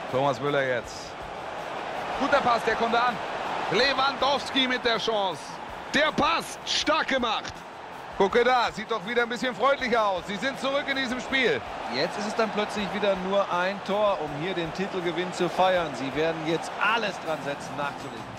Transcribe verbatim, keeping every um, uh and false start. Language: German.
Thomas Müller jetzt. Guter Pass, der kommt an. Lewandowski mit der Chance. Der Pass, stark gemacht. Gucke da, sieht doch wieder ein bisschen freundlicher aus. Sie sind zurück in diesem Spiel. Jetzt ist es dann plötzlich wieder nur ein Tor, um hier den Titelgewinn zu feiern. Sie werden jetzt alles dran setzen, nachzulegen.